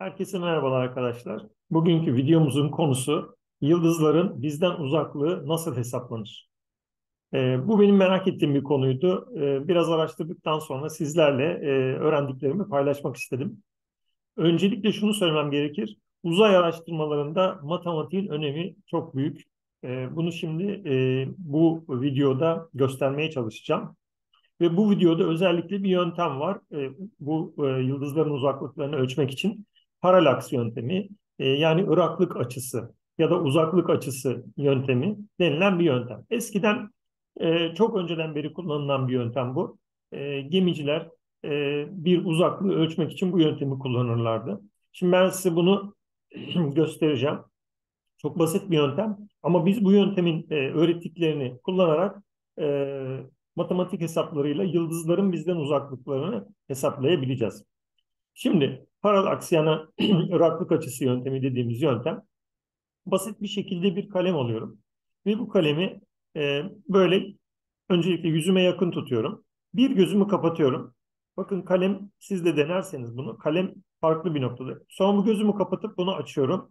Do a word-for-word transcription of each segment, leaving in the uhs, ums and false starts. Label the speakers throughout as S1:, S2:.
S1: Herkese merhabalar arkadaşlar. Bugünkü videomuzun konusu yıldızların bizden uzaklığı nasıl hesaplanır? Ee, bu benim merak ettiğim bir konuydu. Ee, biraz araştırdıktan sonra sizlerle e, öğrendiklerimi paylaşmak istedim. Öncelikle şunu söylemem gerekir. Uzay araştırmalarında matematiğin önemi çok büyük. Ee, bunu şimdi e, bu videoda göstermeye çalışacağım. Ve bu videoda özellikle bir yöntem var. E, bu e, yıldızların uzaklıklarını ölçmek için paralaks yöntemi, e, yani ıraklık açısı ya da uzaklık açısı yöntemi denilen bir yöntem. Eskiden e, çok önceden beri kullanılan bir yöntem bu. E, gemiciler e, bir uzaklığı ölçmek için bu yöntemi kullanırlardı. Şimdi ben size bunu göstereceğim. Çok basit bir yöntem ama biz bu yöntemin e, öğrettiklerini kullanarak e, matematik hesaplarıyla yıldızların bizden uzaklıklarını hesaplayabileceğiz. Şimdi paralaks yani ıraklık açısı yöntemi dediğimiz yöntem basit bir şekilde bir kalem alıyorum ve bu kalemi e, böyle öncelikle yüzüme yakın tutuyorum. Bir gözümü kapatıyorum. Bakın kalem siz de denerseniz bunu kalem farklı bir noktada. Sonra bu gözümü kapatıp bunu açıyorum,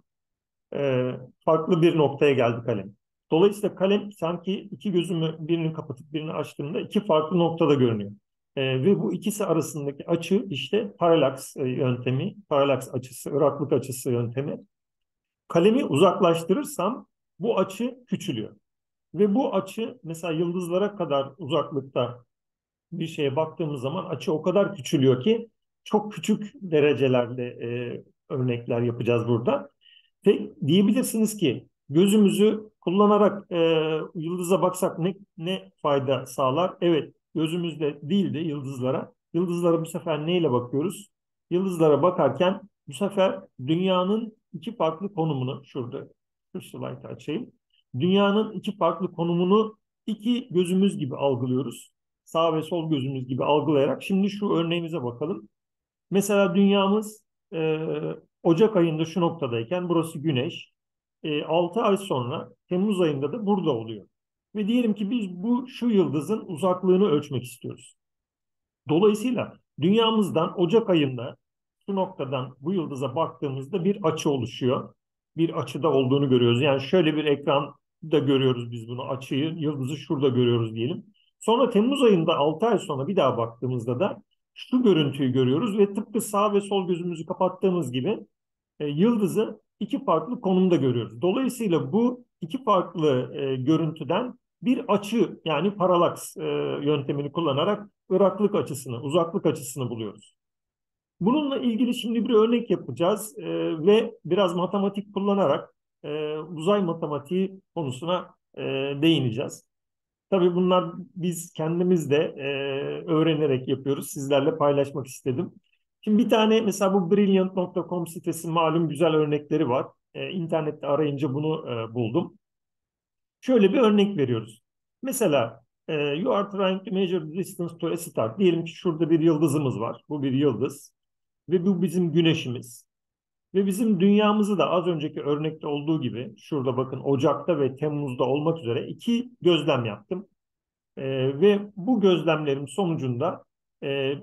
S1: e, farklı bir noktaya geldi kalem. Dolayısıyla kalem sanki iki gözümü birini kapatıp birini açtığımda iki farklı noktada görünüyor. E, ve bu ikisi arasındaki açı işte paralaks e, yöntemi, paralaks açısı, ıraklık açısı yöntemi. Kalemi uzaklaştırırsam bu açı küçülüyor. Ve bu açı mesela yıldızlara kadar uzaklıkta bir şeye baktığımız zaman açı o kadar küçülüyor ki çok küçük derecelerde e, örnekler yapacağız burada. Ve diyebilirsiniz ki gözümüzü kullanarak e, yıldıza baksak ne, ne fayda sağlar? Evet, gözümüzle değil de yıldızlara. Yıldızlara bu sefer neyle bakıyoruz? Yıldızlara bakarken bu sefer dünyanın iki farklı konumunu şurada şu slaytı açayım. Dünyanın iki farklı konumunu iki gözümüz gibi algılıyoruz. Sağ ve sol gözümüz gibi algılayarak. Şimdi şu örneğimize bakalım. Mesela dünyamız e, Ocak ayında şu noktadayken burası Güneş. E, altı ay sonra Temmuz ayında da burada oluyor. Ve diyelim ki biz bu şu yıldızın uzaklığını ölçmek istiyoruz. Dolayısıyla dünyamızdan Ocak ayında şu noktadan bu yıldıza baktığımızda bir açı oluşuyor. Bir açıda olduğunu görüyoruz. Yani şöyle bir ekranda görüyoruz biz bunu, açıyı, yıldızı şurada görüyoruz diyelim. Sonra Temmuz ayında altı ay sonra bir daha baktığımızda da şu görüntüyü görüyoruz ve tıpkı sağ ve sol gözümüzü kapattığımız gibi e, yıldızı iki farklı konumda görüyoruz. Dolayısıyla bu iki farklı e, görüntüden bir açı yani paralaks e, yöntemini kullanarak ıraklık açısını, uzaklık açısını buluyoruz. Bununla ilgili şimdi bir örnek yapacağız e, ve biraz matematik kullanarak e, uzay matematiği konusuna e, değineceğiz. Tabii bunlar biz kendimiz de e, öğrenerek yapıyoruz. Sizlerle paylaşmak istedim. Şimdi bir tane mesela bu brilliant nokta com sitesi malum güzel örnekleri var. E, internette arayınca bunu e, buldum. Şöyle bir örnek veriyoruz. Mesela e, you are trying to measure the distance to a star. Diyelim ki şurada bir yıldızımız var. Bu bir yıldız ve bu bizim güneşimiz. Ve bizim dünyamızı da az önceki örnekte olduğu gibi şurada bakın Ocak'ta ve Temmuz'da olmak üzere iki gözlem yaptım. Ee, ve bu gözlemlerim sonucunda e,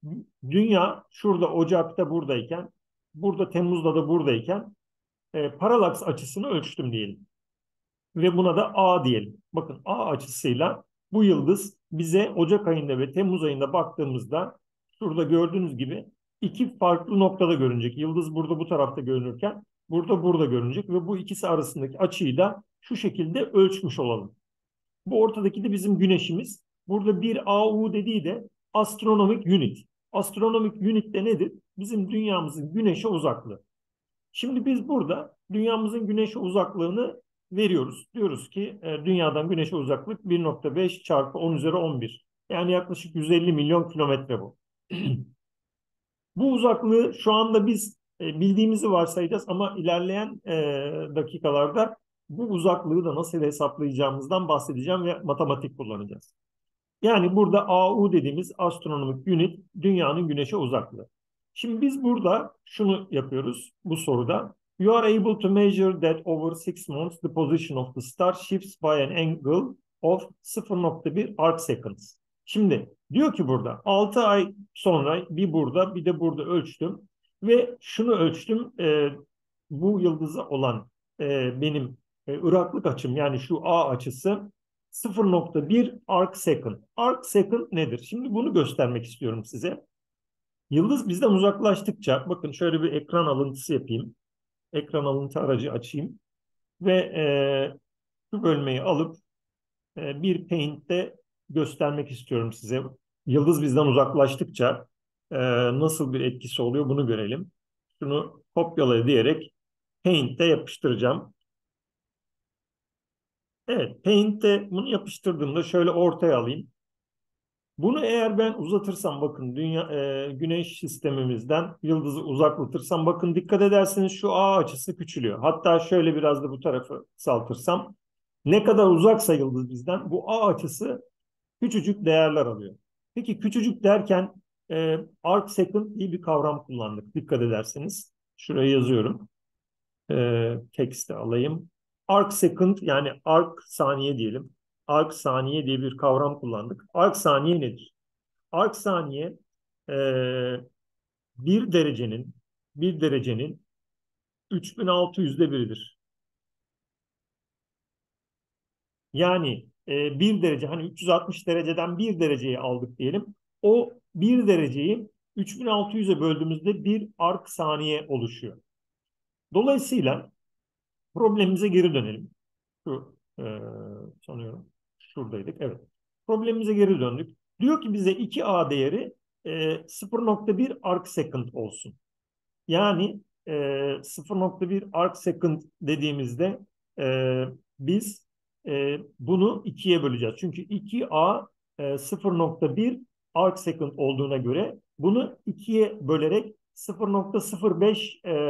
S1: dünya şurada Ocak'ta buradayken, burada Temmuz'da da buradayken e, paralaks açısını ölçtüm diyelim. Ve buna da A diyelim. Bakın A açısıyla bu yıldız bize Ocak ayında ve Temmuz ayında baktığımızda şurada gördüğünüz gibi iki farklı noktada görünecek. Yıldız burada bu tarafta görünürken burada burada görünecek ve bu ikisi arasındaki açıyı da şu şekilde ölçmüş olalım. Bu ortadaki de bizim güneşimiz. Burada bir A U dediği de astronomik unit. Astronomik unit de nedir? Bizim dünyamızın güneşe uzaklığı. Şimdi biz burada dünyamızın güneşe uzaklığını veriyoruz. Diyoruz ki e, dünyadan güneşe uzaklık bir nokta beş çarpı on üzeri on bir. Yani yaklaşık yüz elli milyon kilometre bu. Bu uzaklığı şu anda biz e, bildiğimizi varsayacağız ama ilerleyen e, dakikalarda bu uzaklığı da nasıl hesaplayacağımızdan bahsedeceğim ve matematik kullanacağız. Yani burada A U dediğimiz astronomik unit dünyanın güneşe uzaklığı. Şimdi biz burada şunu yapıyoruz bu soruda. You are able to measure that over six months the position of the star shifts by an angle of sıfır nokta bir arc seconds. Şimdi diyor ki burada altı ay sonra bir burada bir de burada ölçtüm. Ve şunu ölçtüm. E, bu yıldıza olan e, benim e, ıraklık açım, yani şu A açısı sıfır nokta bir arc second. Arc second nedir? Şimdi bunu göstermek istiyorum size. Yıldız bizden uzaklaştıkça, bakın şöyle bir ekran alıntısı yapayım. Ekran alıntı aracı açayım ve e, şu bölmeyi alıp e, bir Paint'te göstermek istiyorum size. Yıldız bizden uzaklaştıkça e, nasıl bir etkisi oluyor bunu görelim. Şunu kopyala diyerek Paint'te yapıştıracağım. Evet, Paint'te bunu yapıştırdığımda şöyle ortaya alayım. Bunu eğer ben uzatırsam, bakın dünya e, güneş sistemimizden yıldızı uzaklatırsam, bakın dikkat ederseniz şu A açısı küçülüyor. Hatta şöyle biraz da bu tarafı kısaltırsam, ne kadar uzaksa yıldız bizden bu A açısı küçücük değerler alıyor. Peki küçücük derken e, arc second diye bir kavram kullandık. Dikkat ederseniz şuraya yazıyorum. E, text'i alayım. Arc second, yani arc saniye diyelim. Arc saniye diye bir kavram kullandık. Arc saniye nedir? Arc saniye e, bir derecenin bir derecenin üç bin altı yüzde biridir. Yani e, bir derece, hani üç yüz altmış dereceden bir dereceyi aldık diyelim. O bir dereceyi üç bin altı yüze böldüğümüzde bir arc saniye oluşuyor. Dolayısıyla problemimize geri dönelim. Şu e, sanıyorum şuradaydık. Evet. Problemimize geri döndük. Diyor ki bize iki A değeri e, sıfır nokta bir arc second olsun. Yani e, sıfır nokta bir arc second dediğimizde e, biz e, bunu ikiye böleceğiz. Çünkü iki A e, sıfır nokta bir arc second olduğuna göre bunu ikiye bölerek sıfır nokta sıfır beş e,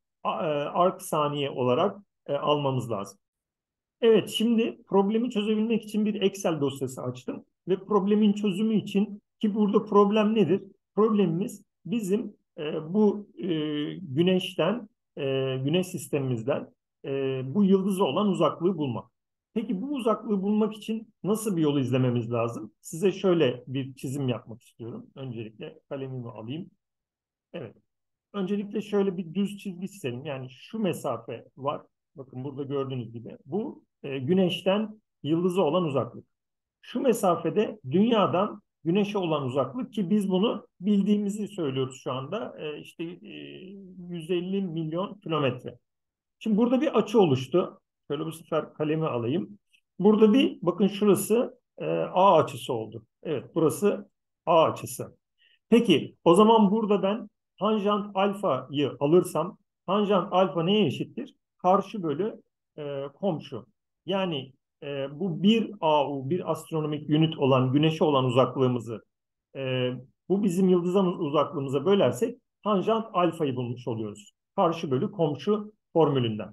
S1: arc saniye olarak e, almamız lazım. Evet, şimdi problemi çözebilmek için bir Excel dosyası açtım ve problemin çözümü için, ki burada problem nedir? Problemimiz bizim e, bu e, güneşten, e, güneş sistemimizden e, bu yıldıza olan uzaklığı bulmak. Peki bu uzaklığı bulmak için nasıl bir yol izlememiz lazım? Size şöyle bir çizim yapmak istiyorum. Öncelikle kalemimi alayım. Evet. Öncelikle şöyle bir düz çizgi çizelim. Yani şu mesafe var. Bakın burada gördüğünüz gibi. Bu e, güneşten yıldıza olan uzaklık. Şu mesafede dünyadan güneşe olan uzaklık, ki biz bunu bildiğimizi söylüyoruz şu anda. E, işte e, yüz elli milyon kilometre. Şimdi burada bir açı oluştu. Şöyle bu sefer kalemi alayım. Burada bir, bakın şurası e, A açısı oldu. Evet, burası A açısı. Peki o zaman burada ben tanjant alfayı alırsam, tanjant alfa neye eşittir? Karşı bölü e, komşu. Yani e, bu bir A U, bir astronomik unit olan güneşe olan uzaklığımızı e, bu bizim yıldızdan uzaklığımıza bölersek tanjant alfayı bulmuş oluyoruz. Karşı bölü komşu formülünden.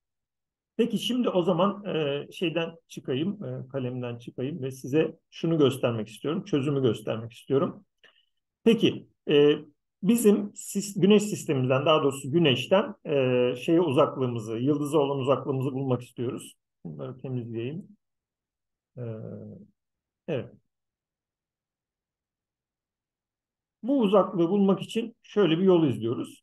S1: Peki şimdi o zaman e, şeyden çıkayım, e, kalemden çıkayım ve size şunu göstermek istiyorum, çözümü göstermek istiyorum. Peki e, bizim sis, güneş sistemimizden, daha doğrusu güneşten e, şeye uzaklığımızı, yıldıza olan uzaklığımızı bulmak istiyoruz. Bunları temizleyeyim. E, evet. Bu uzaklığı bulmak için şöyle bir yol izliyoruz.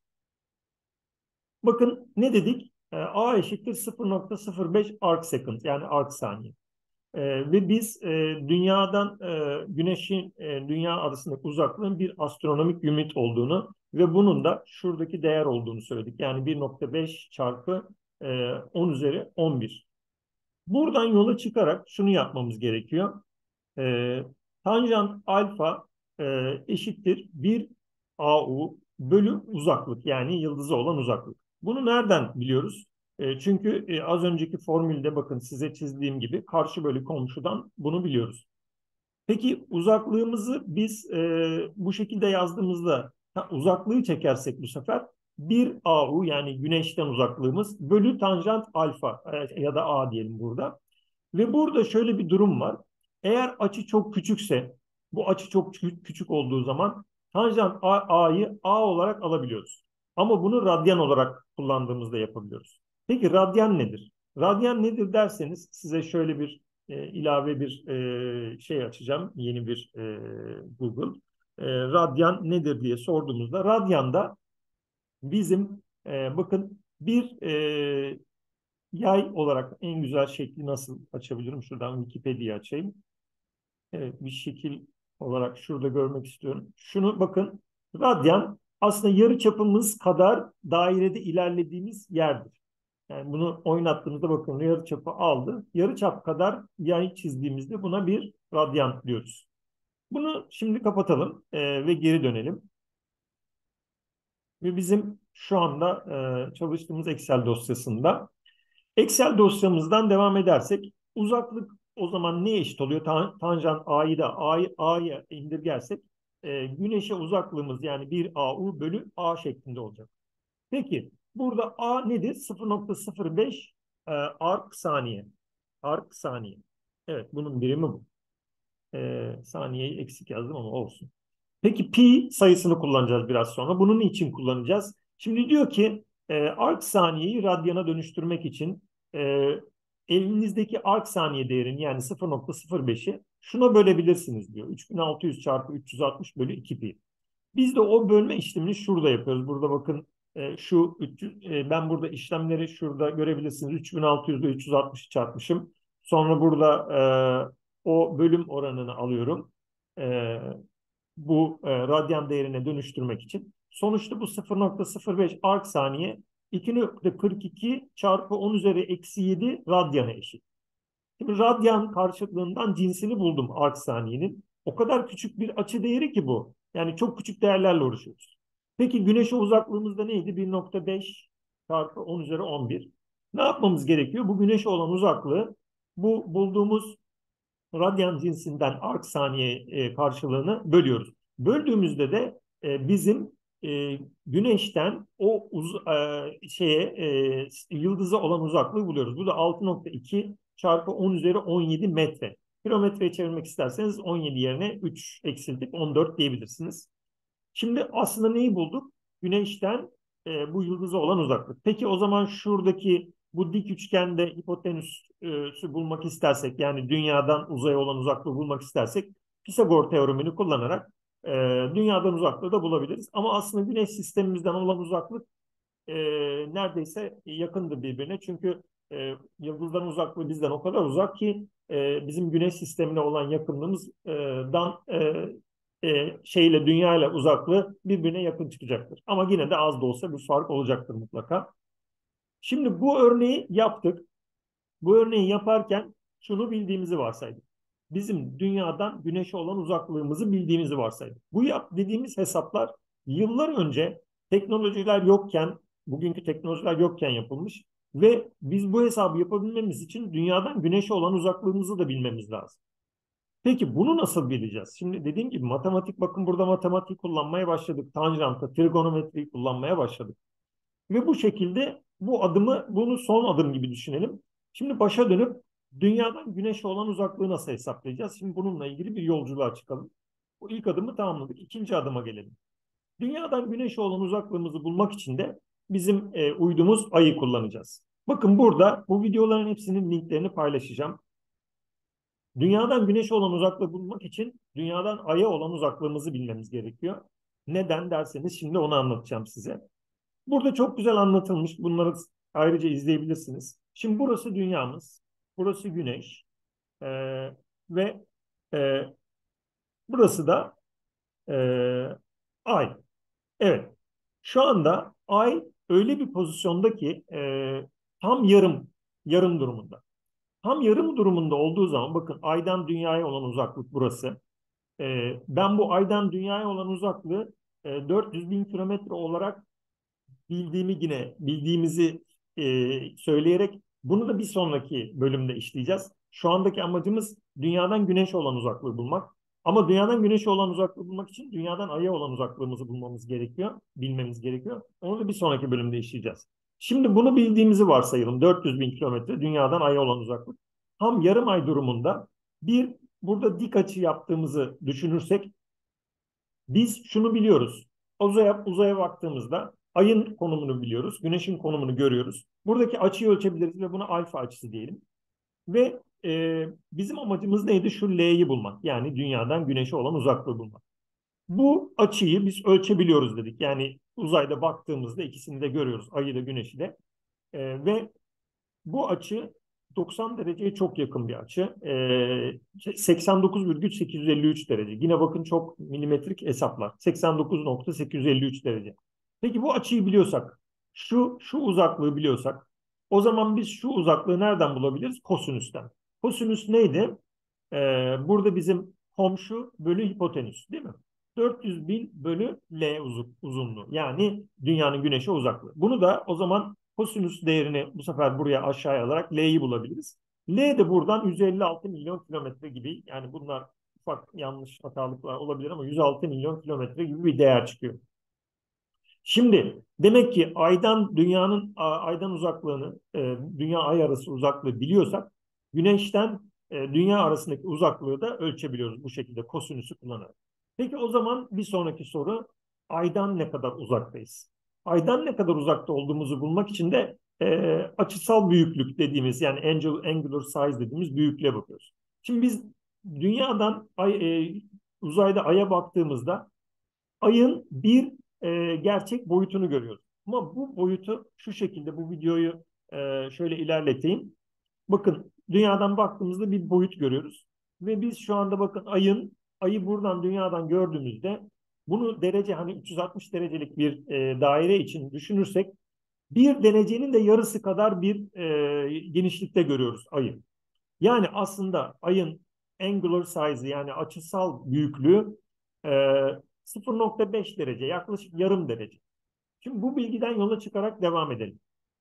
S1: Bakın ne dedik? E, A eşittir sıfır nokta sıfır beş arc second, yani arc saniye. E, ve biz e, dünyadan e, güneşin e, dünya arasındaki uzaklığın bir astronomik ünit olduğunu ve bunun da şuradaki değer olduğunu söyledik. Yani bir nokta beş çarpı e, on üzeri on bir. Buradan yola çıkarak şunu yapmamız gerekiyor. E, tanjant alfa e, eşittir bir A U bölü uzaklık, yani yıldıza olan uzaklık. Bunu nereden biliyoruz? E, çünkü e, az önceki formülde bakın size çizdiğim gibi karşı bölü komşudan bunu biliyoruz. Peki uzaklığımızı biz e, bu şekilde yazdığımızda, ha, uzaklığı çekersek bu sefer bir A U, yani güneşten uzaklığımız bölü tanjant alfa e, ya da A diyelim burada. Ve burada şöyle bir durum var. Eğer açı çok küçükse, bu açı çok küçük olduğu zaman tanjant A'yı A olarak alabiliyoruz. Ama bunu radyan olarak kullandığımızda yapabiliyoruz. Peki radyan nedir? Radyan nedir derseniz size şöyle bir e, ilave bir e, şey açacağım. Yeni bir e, Google. E, radyan nedir diye sorduğumuzda radyanda bizim e, bakın bir e, yay olarak en güzel şekli nasıl açabilirim? Şuradan Wikipedia açayım. Evet, bir şekil olarak şurada görmek istiyorum. Şunu bakın, radyan aslında yarı çapımız kadar dairede ilerlediğimiz yerdir. Yani bunu oynattığımızda bakın yarı çapı aldı. Yarı çap kadar yay çizdiğimizde buna bir radyan diyoruz. Bunu şimdi kapatalım e, ve geri dönelim. Ve bizim şu anda e, çalıştığımız Excel dosyasında Excel dosyamızdan devam edersek uzaklık o zaman ne eşit oluyor? Tan tanjant A'yı da A'yı A'ya indirgersek e, Güneş'e uzaklığımız yani bir A U bölü A şeklinde olacak. Peki burada A nedir? sıfır nokta sıfır beş e, arc saniye. Arc saniye. Evet bunun birimi bu. E, saniyeyi eksik yazdım ama olsun. Peki pi sayısını kullanacağız biraz sonra. Bunun için kullanacağız? Şimdi diyor ki e, arc saniyeyi radyana dönüştürmek için e, elinizdeki arc saniye değerini yani sıfır nokta sıfır beşi şuna bölebilirsiniz diyor. üç bin altı yüz çarpı üç yüz altmış bölü iki pi. Biz de o bölme işlemini şurada yapıyoruz. Burada bakın e, şu üç yüz, e, ben burada işlemleri şurada görebilirsiniz. üç bin altı yüz ile üç yüz altmışı çarpmışım. Sonra burada e, o bölüm oranını alıyorum. E, bu e, radyan değerine dönüştürmek için. Sonuçta bu sıfır nokta sıfır beş arc saniye iki nokta kırk iki çarpı on üzeri eksi yedi radyana eşit. Şimdi radyan karşılığından cinsini buldum arc saniyenin. O kadar küçük bir açı değeri ki bu. Yani çok küçük değerlerle uğraşıyoruz. Peki güneşe uzaklığımızda neydi? bir nokta beş çarpı on üzeri on bir. Ne yapmamız gerekiyor? Bu güneşe olan uzaklığı bu bulduğumuz radyan cinsinden arc saniye e, karşılığını bölüyoruz. Böldüğümüzde de e, bizim e, güneşten o uz e, şeye e, yıldıza olan uzaklığı buluyoruz. Bu da altı nokta iki çarpı on üzeri on yedi metre. Kilometreye çevirmek isterseniz on yedi yerine üç eksiltip on dört diyebilirsiniz. Şimdi aslında neyi bulduk? Güneşten e, bu yıldıza olan uzaklık. Peki o zaman şuradaki bu dik üçgende hipotenüsü bulmak istersek yani dünyadan uzaya olan uzaklığı bulmak istersek Pisagor teoremini kullanarak e, dünyadan uzaklığı da bulabiliriz. Ama aslında güneş sistemimizden olan uzaklık e, neredeyse yakındı birbirine. Çünkü e, yıldızların uzaklığı bizden o kadar uzak ki e, bizim güneş sistemine olan yakınlığımızdan e, e, şeyle dünya ile uzaklığı birbirine yakın çıkacaktır. Ama yine de az da olsa bir fark olacaktır mutlaka. Şimdi bu örneği yaptık. Bu örneği yaparken şunu bildiğimizi varsaydık. Bizim dünyadan güneşe olan uzaklığımızı bildiğimizi varsaydık. Bu yap dediğimiz hesaplar yıllar önce teknolojiler yokken, bugünkü teknolojiler yokken yapılmış ve biz bu hesabı yapabilmemiz için dünyadan güneşe olan uzaklığımızı da bilmemiz lazım. Peki bunu nasıl bileceğiz? Şimdi dediğim gibi matematik bakın burada matematik kullanmaya başladık. Tanjanta, trigonometriyi kullanmaya başladık. Ve bu şekilde bu adımı, bunu son adım gibi düşünelim. Şimdi başa dönüp dünyadan güneşe olan uzaklığı nasıl hesaplayacağız? Şimdi bununla ilgili bir yolculuğa çıkalım. Bu ilk adımı tamamladık. İkinci adıma gelelim. Dünyadan güneşe olan uzaklığımızı bulmak için de bizim e, uydumuz Ay'ı kullanacağız. Bakın burada bu videoların hepsinin linklerini paylaşacağım. Dünyadan güneşe olan uzaklığı bulmak için dünyadan Ay'a olan uzaklığımızı bilmemiz gerekiyor. Neden derseniz şimdi onu anlatacağım size. Burada çok güzel anlatılmış. Bunları ayrıca izleyebilirsiniz. Şimdi burası dünyamız. Burası güneş. Ee, ve e, burası da e, ay. Evet. Şu anda ay öyle bir pozisyonda ki e, tam yarım yarım durumunda. Tam yarım durumunda olduğu zaman bakın aydan dünyaya olan uzaklık burası. E, ben bu aydan dünyaya olan uzaklığı e, dört yüz bin kilometre olarak bildiğimi yine bildiğimizi e, söyleyerek bunu da bir sonraki bölümde işleyeceğiz. Şu andaki amacımız dünyadan güneşe olan uzaklığı bulmak. Ama dünyadan güneşe olan uzaklığı bulmak için dünyadan aya olan uzaklığımızı bulmamız gerekiyor, bilmemiz gerekiyor. Onu da bir sonraki bölümde işleyeceğiz. Şimdi bunu bildiğimizi varsayalım. dört yüz bin kilometre dünyadan aya olan uzaklık. Tam yarım ay durumunda bir burada dik açı yaptığımızı düşünürsek biz şunu biliyoruz. Uzaya, uzaya baktığımızda ayın konumunu biliyoruz. Güneşin konumunu görüyoruz. Buradaki açıyı ölçebiliriz ve buna alfa açısı diyelim. Ve e, bizim amacımız neydi? Şu L'yi bulmak. Yani dünyadan güneşe olan uzaklığı bulmak. Bu açıyı biz ölçebiliyoruz dedik. Yani uzayda baktığımızda ikisini de görüyoruz. Ayı da güneşi de. Ee, ve bu açı doksan dereceye çok yakın bir açı. Ee, seksen dokuz virgül sekiz yüz elli üç derece. Yine bakın çok milimetrik hesaplar. seksen dokuz nokta sekiz yüz elli üç derece. Peki bu açıyı biliyorsak, şu şu uzaklığı biliyorsak, o zaman biz şu uzaklığı nereden bulabiliriz? Kosinüsten. Kosinüs neydi? Ee, burada bizim komşu bölü hipotenüs değil mi? dört yüz bin bölü L uzunluğu. Yani dünyanın güneşe uzaklığı. Bunu da o zaman kosinüs değerini bu sefer buraya aşağıya alarak L'yi bulabiliriz. L de buradan yüz elli altı milyon kilometre gibi, yani bunlar ufak yanlış hatalıklar olabilir ama yüz altı milyon kilometre gibi bir değer çıkıyor. Şimdi demek ki aydan dünyanın aydan uzaklığını, e, dünya ay arası uzaklığı biliyorsak güneşten e, dünya arasındaki uzaklığı da ölçebiliyoruz bu şekilde kosinüsü kullanarak. Peki o zaman bir sonraki soru, aydan ne kadar uzaktayız? Aydan ne kadar uzakta olduğumuzu bulmak için de e, açısal büyüklük dediğimiz, yani angel, angular size dediğimiz büyüklüğe bakıyoruz. Şimdi biz dünyadan ay, e, uzayda aya baktığımızda ayın bir e, gerçek boyutunu görüyoruz. Ama bu boyutu şu şekilde, bu videoyu e, şöyle ilerleteyim. Bakın dünyadan baktığımızda bir boyut görüyoruz. Ve biz şu anda bakın ayın, ayı buradan dünyadan gördüğümüzde bunu derece, hani üç yüz altmış derecelik bir e, daire için düşünürsek bir derecenin de yarısı kadar bir e, genişlikte görüyoruz ayı. Yani aslında ayın angular size, yani açısal büyüklüğü e, sıfır nokta beş derece, yaklaşık yarım derece. Şimdi bu bilgiden yola çıkarak devam edelim.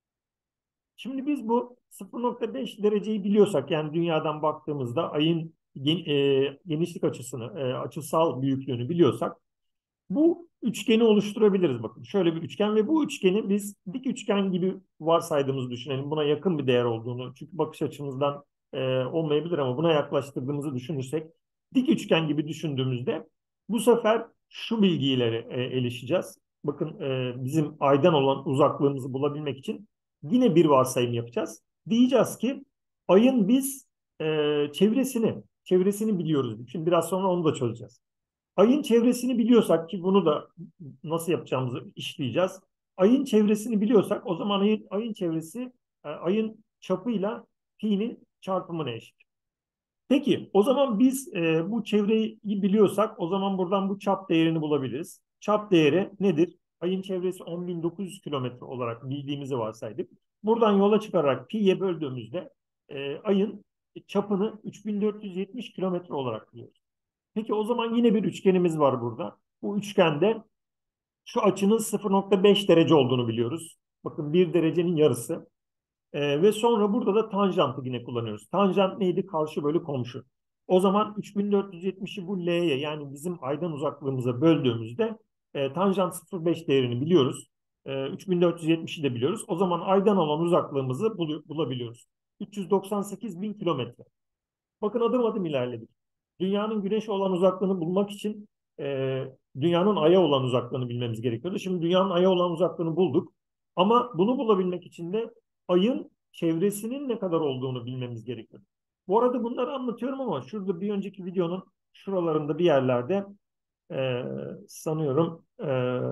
S1: Şimdi biz bu sıfır nokta beş dereceyi biliyorsak, yani dünyadan baktığımızda ayın gen, e, genişlik açısını, e, açısal büyüklüğünü biliyorsak bu üçgeni oluşturabiliriz. Bakın şöyle bir üçgen ve bu üçgeni biz dik üçgen gibi varsaydığımızı düşünelim. Buna yakın bir değer olduğunu. Çünkü bakış açımızdan e, olmayabilir ama buna yaklaştırdığımızı düşünürsek dik üçgen gibi düşündüğümüzde bu sefer şu bilgileri e, erişeceğiz. Bakın e, bizim aydan olan uzaklığımızı bulabilmek için yine bir varsayım yapacağız. Diyeceğiz ki ayın biz e, çevresini çevresini biliyoruz. Şimdi biraz sonra onu da çözeceğiz. Ayın çevresini biliyorsak, ki bunu da nasıl yapacağımızı işleyeceğiz. Ayın çevresini biliyorsak o zaman ayın, ayın çevresi e, ayın çapıyla pi'nin çarpımına eşit. Peki o zaman biz e, bu çevreyi biliyorsak o zaman buradan bu çap değerini bulabiliriz. Çap değeri nedir? Ayın çevresi on bin dokuz yüz kilometre olarak bildiğimizi varsaydık. Buradan yola çıkarak pi'ye böldüğümüzde e, ayın çapını üç bin dört yüz yetmiş kilometre olarak buluyoruz. Peki o zaman yine bir üçgenimiz var burada. Bu üçgende şu açının sıfır nokta beş derece olduğunu biliyoruz. Bakın bir derecenin yarısı. Ee, ve sonra burada da tanjantı yine kullanıyoruz. Tanjant neydi? Karşı bölü komşu. O zaman üç bin dört yüz yetmişi bu L'ye, yani bizim aydan uzaklığımıza böldüğümüzde e, tanjant sıfır nokta beş değerini biliyoruz. E, üç bin dört yüz yetmişi de biliyoruz. O zaman aydan olan uzaklığımızı bul bulabiliyoruz. üç yüz doksan sekiz bin kilometre. Bakın adım adım ilerledik. Dünyanın güneşe olan uzaklığını bulmak için e, dünyanın aya olan uzaklığını bilmemiz gerekiyordu. Şimdi dünyanın aya olan uzaklığını bulduk. Ama bunu bulabilmek için de ayın çevresinin ne kadar olduğunu bilmemiz gerekiyor. Bu arada bunları anlatıyorum ama şurada bir önceki videonun şuralarında bir yerlerde e, sanıyorum e,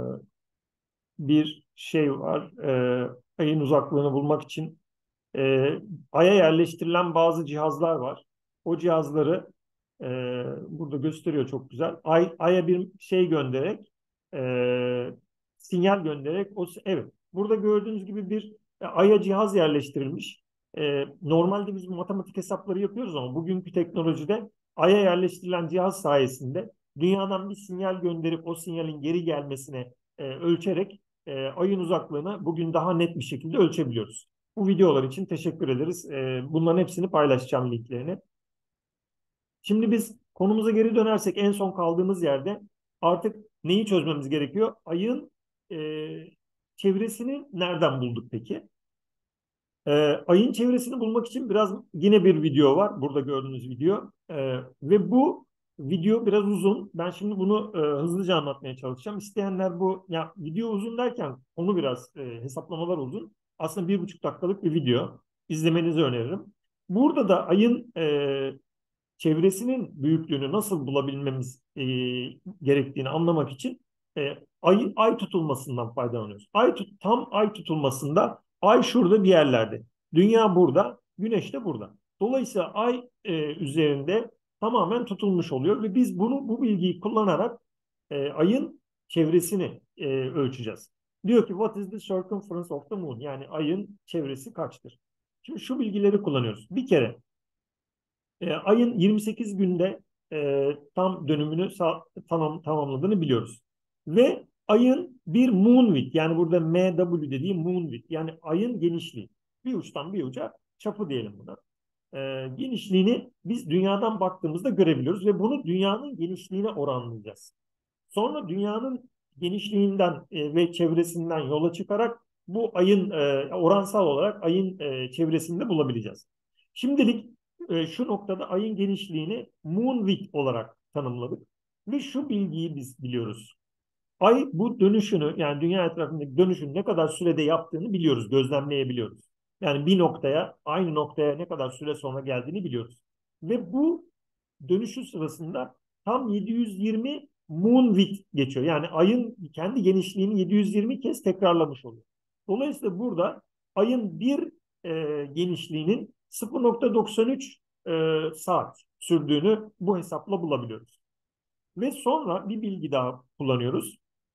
S1: bir şey var. E, ayın uzaklığını bulmak için e, Ay'a yerleştirilen bazı cihazlar var. O cihazları e, burada gösteriyor çok güzel. Ay, Ay'a bir şey göndererek, e, sinyal göndererek, o evet. Burada gördüğünüz gibi bir e, Ay'a cihaz yerleştirilmiş. E, normalde biz matematik hesapları yapıyoruz ama bugünkü teknolojide Ay'a yerleştirilen cihaz sayesinde dünyadan bir sinyal gönderip o sinyalin geri gelmesine e, ölçerek e, Ay'ın uzaklığını bugün daha net bir şekilde ölçebiliyoruz. Bu videolar için teşekkür ederiz. Ee, bunların hepsini paylaşacağım, linklerini. Şimdi biz konumuza geri dönersek en son kaldığımız yerde artık neyi çözmemiz gerekiyor? Ayın e, çevresini nereden bulduk peki? E, ayın çevresini bulmak için biraz yine bir video var. Burada gördüğünüz video. E, ve bu video biraz uzun. Ben şimdi bunu e, hızlıca anlatmaya çalışacağım. İsteyenler bu, ya video uzun derken konu biraz e, hesaplamalar uzun. Aslında bir buçuk dakikalık bir video. İzlemenizi öneririm. Burada da ayın e, çevresinin büyüklüğünü nasıl bulabilmemiz e, gerektiğini anlamak için e, ay, ay tutulmasından faydalanıyoruz. Ay tut, tam ay tutulmasında ay şurada bir yerlerde. Dünya burada, güneş de burada. Dolayısıyla ay e, üzerinde tamamen tutulmuş oluyor ve biz bunu bu bilgiyi kullanarak e, ayın çevresini e, ölçeceğiz. Diyor ki what is the circumference of the moon? Yani ayın çevresi kaçtır? Şimdi şu bilgileri kullanıyoruz. Bir kere e, ayın yirmi sekiz günde e, tam dönümünü tamam, tamamladığını biliyoruz. Ve ayın bir moon width, yani burada M W dediğim moon width, yani ayın genişliği. Bir uçtan bir uca çapı diyelim buna. E, genişliğini biz dünyadan baktığımızda görebiliyoruz ve bunu dünyanın genişliğine oranlayacağız. Sonra dünyanın genişliğinden e, ve çevresinden yola çıkarak bu ayın e, oransal olarak ayın e, çevresinde bulabileceğiz. Şimdilik e, şu noktada ayın genişliğini moon width olarak tanımladık ve şu bilgiyi biz biliyoruz. Ay bu dönüşünü, yani dünya etrafındaki dönüşün ne kadar sürede yaptığını biliyoruz, gözlemleyebiliyoruz. Yani bir noktaya, aynı noktaya ne kadar süre sonra geldiğini biliyoruz. Ve bu dönüşü sırasında tam yedi yüz yirmi moon width geçiyor. Yani ayın kendi genişliğini yedi yüz yirmi kez tekrarlamış oluyor. Dolayısıyla burada ayın bir e, genişliğinin sıfır nokta doksan üç e, saat sürdüğünü bu hesapla bulabiliyoruz. Ve sonra bir bilgi daha kullanıyoruz.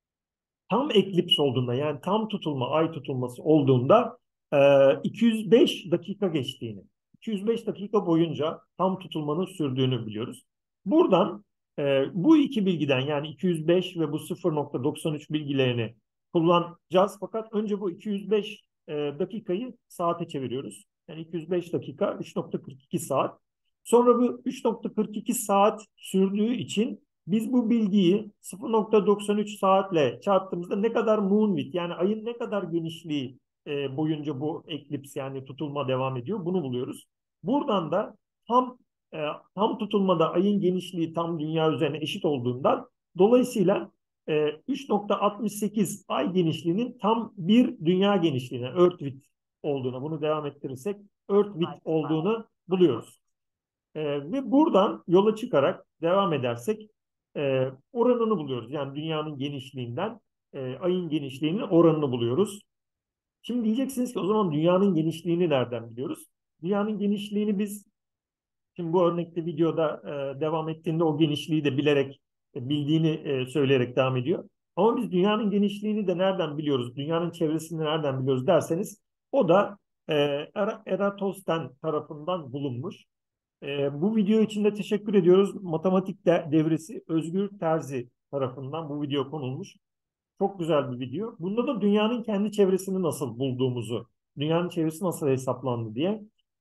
S1: Tam eklips olduğunda, yani tam tutulma, ay tutulması olduğunda e, iki yüz beş dakika geçtiğini, iki yüz beş dakika boyunca tam tutulmanın sürdüğünü biliyoruz. Buradan e, bu iki bilgiden, yani iki yüz beş ve bu sıfır nokta doksan üç bilgilerini kullanacağız. Fakat önce bu iki yüz beş e, dakikayı saate çeviriyoruz. Yani iki yüz beş dakika üç nokta kırk iki saat. Sonra bu üç nokta kırk iki saat sürdüğü için biz bu bilgiyi sıfır nokta doksan üç saatle çarptığımızda ne kadar moon width, yani ayın ne kadar genişliği e, boyunca bu eklips, yani tutulma devam ediyor, bunu buluyoruz. Buradan da tam e, tam tutulmada ayın genişliği tam dünya üzerine eşit olduğundan dolayısıyla e, üç nokta altmış sekiz ay genişliğinin tam bir dünya genişliğine, earth width olduğunu, bunu devam ettirirsek earth width olduğunu buluyoruz. E, ve buradan yola çıkarak devam edersek e, oranını buluyoruz. Yani dünyanın genişliğinden e, ayın genişliğinin oranını buluyoruz. Şimdi diyeceksiniz ki o zaman dünyanın genişliğini nereden biliyoruz? Dünyanın genişliğini biz, şimdi bu örnekte videoda e, devam ettiğinde o genişliği de bilerek, e, bildiğini e, söyleyerek devam ediyor. Ama biz dünyanın genişliğini de nereden biliyoruz? Dünyanın çevresini nereden biliyoruz derseniz o da e, Eratos'ten tarafından bulunmuş. E, bu video için de teşekkür ediyoruz. Matematik de devresi Özgür Terzi tarafından bu video konulmuş. Çok güzel bir video. Bunda da dünyanın kendi çevresini nasıl bulduğumuzu, dünyanın çevresi nasıl hesaplandı diye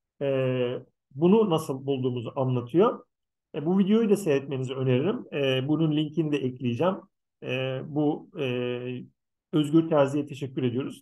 S1: e, bunu nasıl bulduğumuzu anlatıyor. E, bu videoyu da seyretmenizi öneririm. E, bunun linkini de ekleyeceğim. E, bu e, Özgür Terzi'ye teşekkür ediyoruz.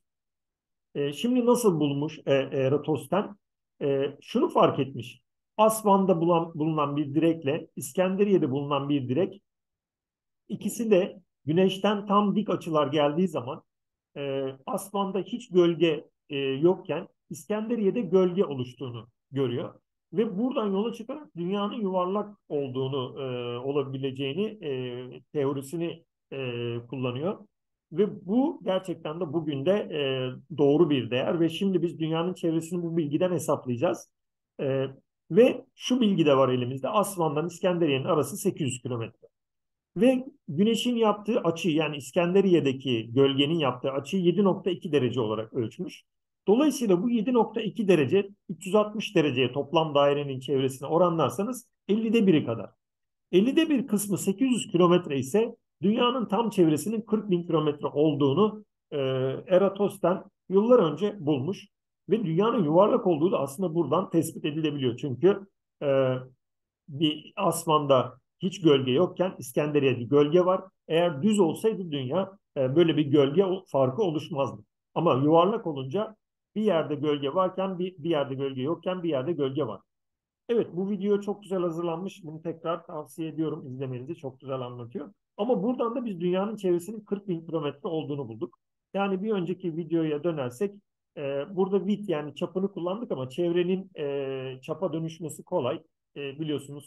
S1: E, şimdi nasıl bulmuş e, Eratos'ten? E, şunu fark etmiş. Asvan'da bulan, bulunan bir direkle İskenderiye'de bulunan bir direk, ikisi de güneşten tam dik açılar geldiği zaman e, Asvan'da hiç gölge e, yokken İskenderiye'de gölge oluştuğunu görüyor. Ve buradan yola çıkarak dünyanın yuvarlak olduğunu, e, olabileceğini, e, teorisini e, kullanıyor. Ve bu gerçekten de bugün de e, doğru bir değer ve şimdi biz dünyanın çevresini bu bilgiden hesaplayacağız. E, ve şu bilgi de var elimizde. Asvan'dan İskenderiye'nin arası sekiz yüz kilometre. Ve güneşin yaptığı açı, yani İskenderiye'deki gölgenin yaptığı açıyı yedi nokta iki derece olarak ölçmüş. Dolayısıyla bu yedi nokta iki derece üç yüz altmış dereceye toplam dairenin çevresine oranlarsanız ellide biri kadar. ellide bir kısmı sekiz yüz kilometre ise dünyanın tam çevresinin kırk bin kilometre olduğunu e, Eratos'tan yıllar önce bulmuş. Ve dünyanın yuvarlak olduğu da aslında buradan tespit edilebiliyor. Çünkü e, bir Asman'da hiç gölge yokken İskenderiye'de gölge var. Eğer düz olsaydı dünya e, böyle bir gölge farkı oluşmazdı. Ama yuvarlak olunca bir yerde gölge varken bir, bir yerde gölge yokken bir yerde gölge var. Evet, bu video çok güzel hazırlanmış. Bunu tekrar tavsiye ediyorum izlemenizi. Çok güzel anlatıyor. Ama buradan da biz dünyanın çevresinin kırk bin kilometre olduğunu bulduk. Yani bir önceki videoya dönersek e, burada width, yani çapını kullandık ama çevrenin e, çapa dönüşmesi kolay. E, biliyorsunuz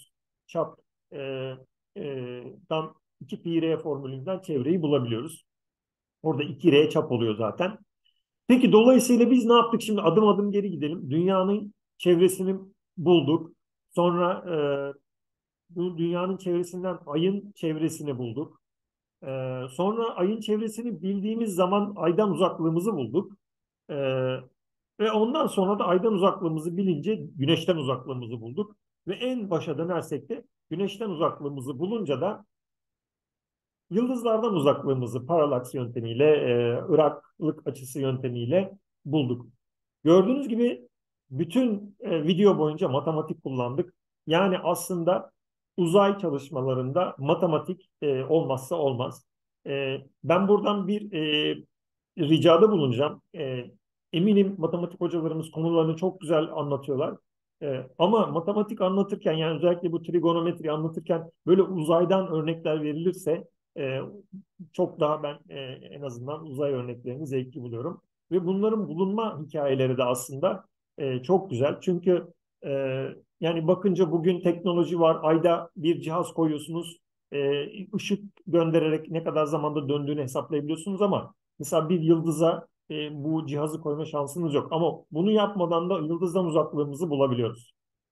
S1: çap e, e, dan iki pi r formülünden çevreyi bulabiliyoruz. Orada iki r çap oluyor zaten. Peki dolayısıyla biz ne yaptık? Şimdi adım adım geri gidelim. Dünyanın çevresini bulduk. Sonra e, bu dünyanın çevresinden ayın çevresini bulduk. E, Sonra ayın çevresini bildiğimiz zaman aydan uzaklığımızı bulduk. E, Ve ondan sonra da aydan uzaklığımızı bilince güneşten uzaklığımızı bulduk. Ve en başa dönersek de güneşten uzaklığımızı bulunca da yıldızlardan uzaklığımızı paralaks yöntemiyle, e, Iraklık açısı yıntemiyle bulduk. Gördüğünüz gibi bütün e, video boyunca matematik kullandık. Yani aslında uzay çalışmalarında matematik e, olmazsa olmaz. E, ben buradan bir e, ricada bulunacağım. E, eminim matematik hocalarımız konularını çok güzel anlatıyorlar. E, ama matematik anlatırken yani özellikle bu trigonometri anlatırken böyle uzaydan örnekler verilirse e, çok daha ben e, en azından uzay örneklerini zevkli buluyorum. Ve bunların bulunma hikayeleri de aslında e, çok güzel. Çünkü e, yani bakınca bugün teknoloji var. Ayda bir cihaz koyuyorsunuz. E, ışık göndererek ne kadar zamanda döndüğünü hesaplayabiliyorsunuz ama mesela bir yıldıza e, bu cihazı koyma şansınız yok. Ama bunu yapmadan da yıldızdan uzaklığımızı bulabiliyoruz.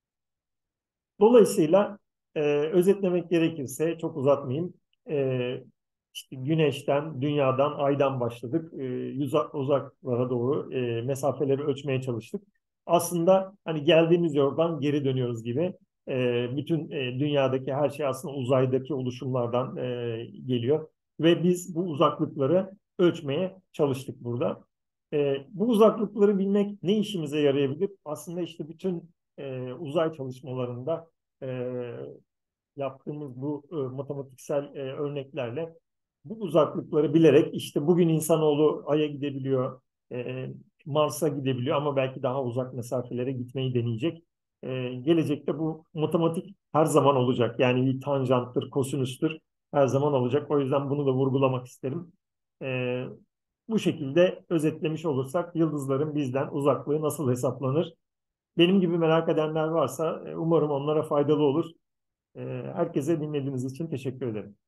S1: Dolayısıyla e, özetlemek gerekirse çok uzatmayayım. E, işte Güneşten, Dünya'dan, Ay'dan başladık. E, yüza- uzaklara doğru e, mesafeleri ölçmeye çalıştık. Aslında hani geldiğimiz yoldan geri dönüyoruz gibi. E, bütün e, dünyadaki her şey aslında uzaydaki oluşumlardan e, geliyor. Ve biz bu uzaklıkları ölçmeye çalıştık burada. E, bu uzaklıkları bilmek ne işimize yarayabilir? Aslında işte bütün e, uzay çalışmalarında e, yaptığımız bu e, matematiksel e, örneklerle bu uzaklıkları bilerek işte bugün insanoğlu Ay'a gidebiliyor, e, Mars'a gidebiliyor ama belki daha uzak mesafelere gitmeyi deneyecek. E, gelecekte bu matematik her zaman olacak. Yani bir tanjanttır, kosinüstür her zaman olacak. O yüzden bunu da vurgulamak isterim. E, Bu şekilde özetlemiş olursak yıldızların bizden uzaklığı nasıl hesaplanır? Benim gibi merak edenler varsa e, umarım onlara faydalı olur. E, Herkese dinlediğiniz için teşekkür ederim.